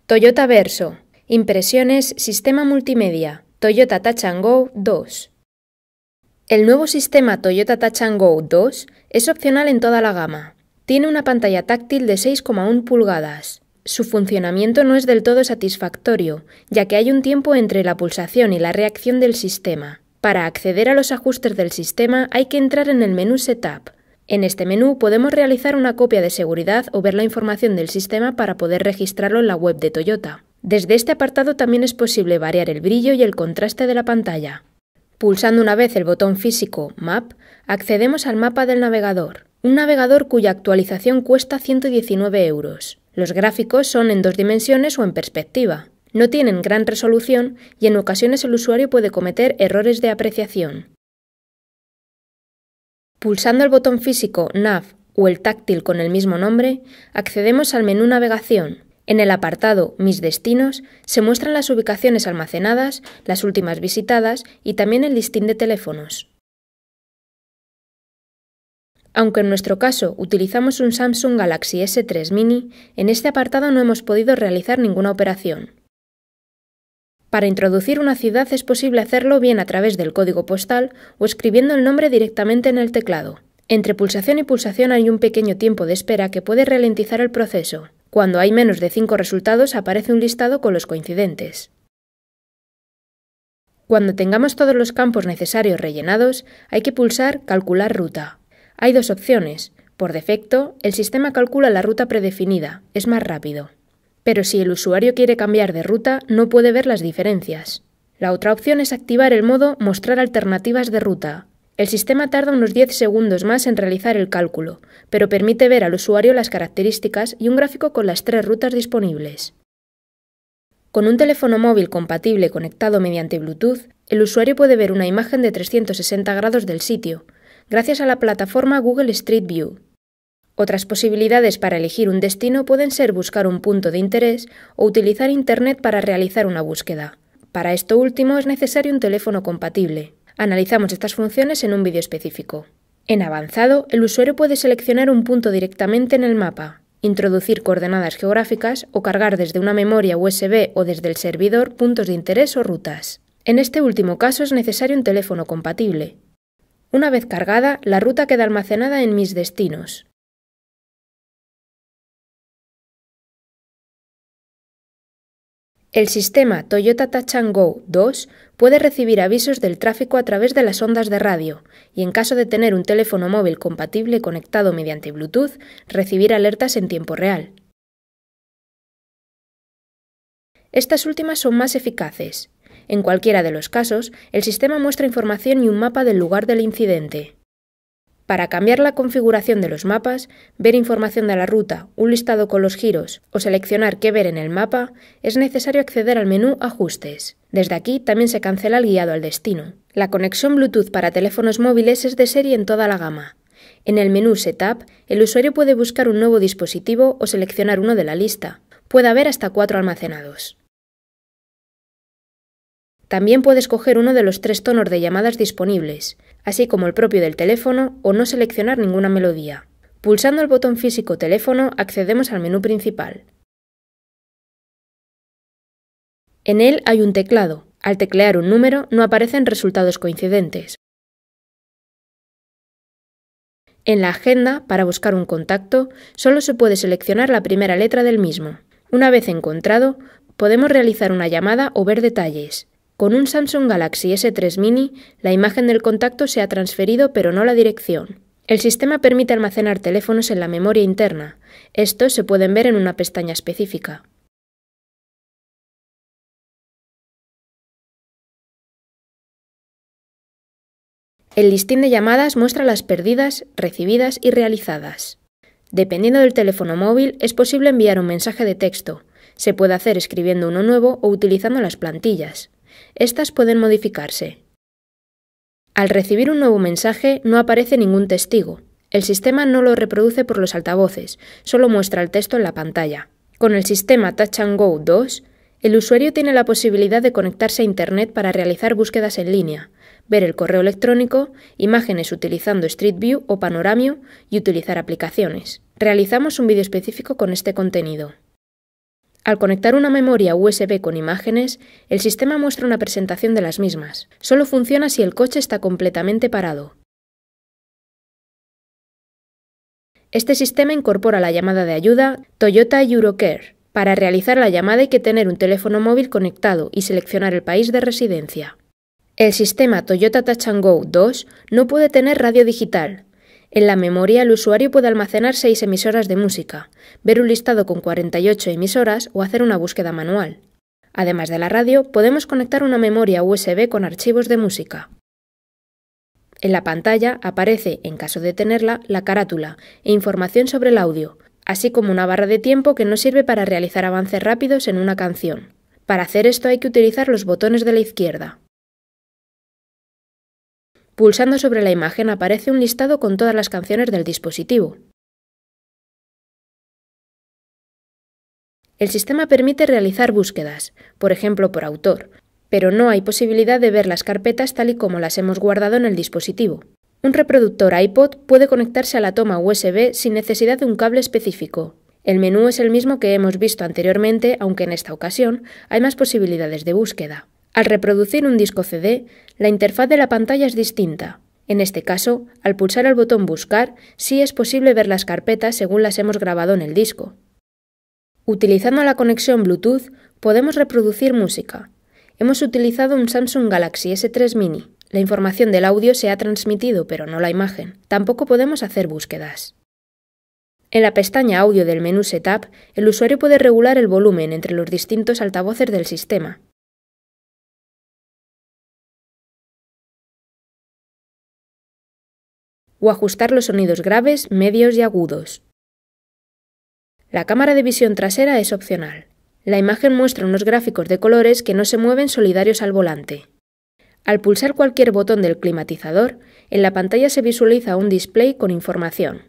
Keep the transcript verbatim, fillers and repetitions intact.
Toyota Verso. Impresiones Sistema Multimedia. Toyota Touch and Go dos. El nuevo sistema Toyota Touch and Go dos es opcional en toda la gama. Tiene una pantalla táctil de seis coma uno pulgadas. Su funcionamiento no es del todo satisfactorio, ya que hay un tiempo entre la pulsación y la reacción del sistema. Para acceder a los ajustes del sistema hay que entrar en el menú Setup. En este menú podemos realizar una copia de seguridad o ver la información del sistema para poder registrarlo en la web de Toyota. Desde este apartado también es posible variar el brillo y el contraste de la pantalla. Pulsando una vez el botón físico Map, accedemos al mapa del navegador, un navegador cuya actualización cuesta ciento diecinueve euros. Los gráficos son en dos dimensiones o en perspectiva. No tienen gran resolución y en ocasiones el usuario puede cometer errores de apreciación. Pulsando el botón físico Nav o el táctil con el mismo nombre, accedemos al menú Navegación. En el apartado Mis destinos se muestran las ubicaciones almacenadas, las últimas visitadas y también el listín de teléfonos. Aunque en nuestro caso utilizamos un Samsung Galaxy ese tres Mini, en este apartado no hemos podido realizar ninguna operación. Para introducir una ciudad es posible hacerlo bien a través del código postal o escribiendo el nombre directamente en el teclado. Entre pulsación y pulsación hay un pequeño tiempo de espera que puede ralentizar el proceso. Cuando hay menos de cinco resultados aparece un listado con los coincidentes. Cuando tengamos todos los campos necesarios rellenados, hay que pulsar Calcular ruta. Hay dos opciones. Por defecto, el sistema calcula la ruta predefinida, es más rápido. Pero si el usuario quiere cambiar de ruta, no puede ver las diferencias. La otra opción es activar el modo Mostrar alternativas de ruta. El sistema tarda unos diez segundos más en realizar el cálculo, pero permite ver al usuario las características y un gráfico con las tres rutas disponibles. Con un teléfono móvil compatible conectado mediante Bluetooth, el usuario puede ver una imagen de trescientos sesenta grados del sitio, gracias a la plataforma Google Street View. Otras posibilidades para elegir un destino pueden ser buscar un punto de interés o utilizar Internet para realizar una búsqueda. Para esto último es necesario un teléfono compatible. Analizamos estas funciones en un vídeo específico. En avanzado, el usuario puede seleccionar un punto directamente en el mapa, introducir coordenadas geográficas o cargar desde una memoria U S B o desde el servidor puntos de interés o rutas. En este último caso es necesario un teléfono compatible. Una vez cargada, la ruta queda almacenada en Mis destinos. El sistema Toyota Touch and Go dos puede recibir avisos del tráfico a través de las ondas de radio y, en caso de tener un teléfono móvil compatible conectado mediante Bluetooth, recibir alertas en tiempo real. Estas últimas son más eficaces. En cualquiera de los casos, el sistema muestra información y un mapa del lugar del incidente. Para cambiar la configuración de los mapas, ver información de la ruta, un listado con los giros o seleccionar qué ver en el mapa, es necesario acceder al menú Ajustes. Desde aquí también se cancela el guiado al destino. La conexión Bluetooth para teléfonos móviles es de serie en toda la gama. En el menú Setup, el usuario puede buscar un nuevo dispositivo o seleccionar uno de la lista. Puede haber hasta cuatro almacenados. También puede escoger uno de los tres tonos de llamadas disponibles, así como el propio del teléfono, o no seleccionar ninguna melodía. Pulsando el botón físico Teléfono accedemos al menú principal. En él hay un teclado. Al teclear un número no aparecen resultados coincidentes. En la agenda, para buscar un contacto, solo se puede seleccionar la primera letra del mismo. Una vez encontrado, podemos realizar una llamada o ver detalles. Con un Samsung Galaxy ese tres Mini, la imagen del contacto se ha transferido pero no la dirección. El sistema permite almacenar teléfonos en la memoria interna. Estos se pueden ver en una pestaña específica. El listín de llamadas muestra las perdidas, recibidas y realizadas. Dependiendo del teléfono móvil, es posible enviar un mensaje de texto. Se puede hacer escribiendo uno nuevo o utilizando las plantillas. Estas pueden modificarse. Al recibir un nuevo mensaje no aparece ningún testigo. El sistema no lo reproduce por los altavoces, solo muestra el texto en la pantalla. Con el sistema Touch and Go dos, el usuario tiene la posibilidad de conectarse a Internet para realizar búsquedas en línea, ver el correo electrónico, imágenes utilizando Street View o Panoramio y utilizar aplicaciones. Realizamos un vídeo específico con este contenido. Al conectar una memoria U S B con imágenes, el sistema muestra una presentación de las mismas. Solo funciona si el coche está completamente parado. Este sistema incorpora la llamada de ayuda Toyota Eurocare. Para realizar la llamada hay que tener un teléfono móvil conectado y seleccionar el país de residencia. El sistema Toyota Touch and Go dos no puede tener radio digital. En la memoria el usuario puede almacenar seis emisoras de música, ver un listado con cuarenta y ocho emisoras o hacer una búsqueda manual. Además de la radio, podemos conectar una memoria U S B con archivos de música. En la pantalla aparece, en caso de tenerla, la carátula e información sobre el audio, así como una barra de tiempo que nos sirve para realizar avances rápidos en una canción. Para hacer esto hay que utilizar los botones de la izquierda. Pulsando sobre la imagen aparece un listado con todas las canciones del dispositivo. El sistema permite realizar búsquedas, por ejemplo por autor, pero no hay posibilidad de ver las carpetas tal y como las hemos guardado en el dispositivo. Un reproductor iPod puede conectarse a la toma U S B sin necesidad de un cable específico. El menú es el mismo que hemos visto anteriormente, aunque en esta ocasión hay más posibilidades de búsqueda. Al reproducir un disco C D, la interfaz de la pantalla es distinta. En este caso, al pulsar el botón Buscar, sí es posible ver las carpetas según las hemos grabado en el disco. Utilizando la conexión Bluetooth, podemos reproducir música. Hemos utilizado un Samsung Galaxy S tres Mini. La información del audio se ha transmitido, pero no la imagen. Tampoco podemos hacer búsquedas. En la pestaña Audio del menú Setup, el usuario puede regular el volumen entre los distintos altavoces del sistema. O ajustar los sonidos graves, medios y agudos. La cámara de visión trasera es opcional. La imagen muestra unos gráficos de colores que no se mueven solidarios al volante. Al pulsar cualquier botón del climatizador, en la pantalla se visualiza un display con información.